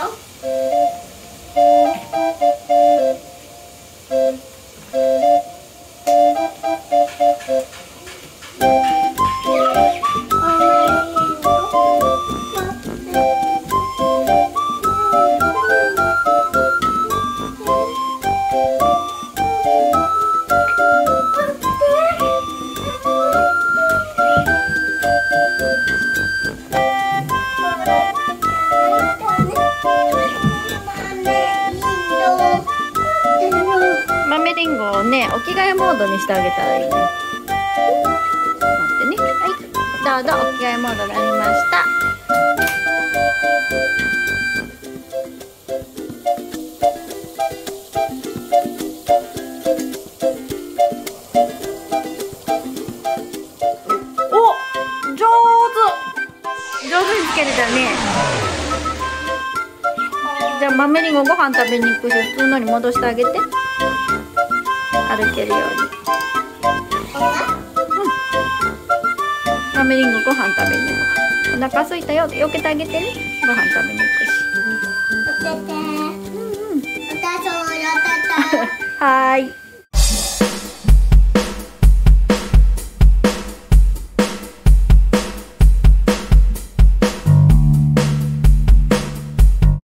よ。 豆リンゴをね、お着替えモードにしてあげたらいいね。待ってね。はい、どうぞ、お着替えモードになりました。お、上手につけれたね。じゃあ豆リンゴご飯食べに行くし、普通のに戻してあげて。歩けるように。豆リンゴご飯食べに行く。お腹空いたよってよけてあげてね。ご飯食べに行くし。 おてて。 うんうん。 おたそうよてて。 はーい。